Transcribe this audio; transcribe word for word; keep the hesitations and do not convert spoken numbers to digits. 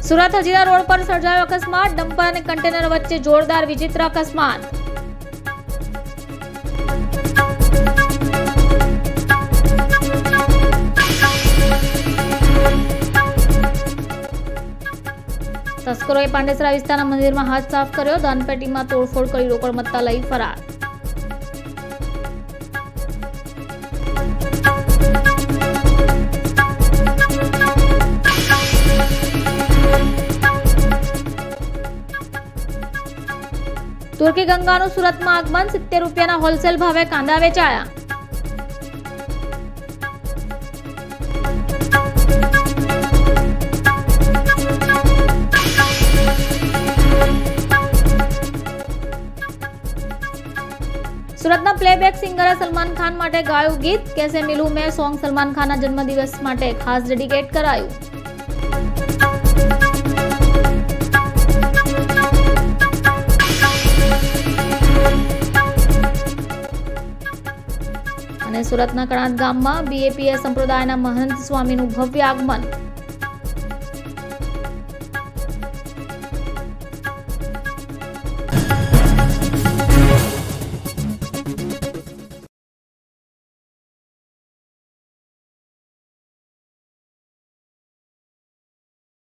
Surat Hazira road પર સર્જાયો અકસ્માત, ડમ્પર અને કન્ટેનર વચ્ચે જોરદાર વિચિત્ર અકસ્માત। તસ્કરોએ પાંડેસરા વિસ્તારના મંદિરમાં હાથ સાફ કર્યો, દાનપેટીમાં તોડફોડ કરી રોકડ મત્તા લઈ ફરાર। तुर्की गंगाનું સુરતમાં આગમન, સિત્તેર રૂપિયાના હોલસેલ ભાવે કાંદા વેચાયા। સુરતના પ્લેબેક સિંગરે સલમાન ખાન માટે ગાયું ગીત, કેસે મિલું મેં સોંગ સલમાન ખાનના જન્મદિવસ માટે ખાસ ડેડિકેટ કરાયું। અને સુરતના કણાદ ગામમાં બીએપીએ સંપ્રદાયના મહંત સ્વામીનું ભવ્ય આગમન,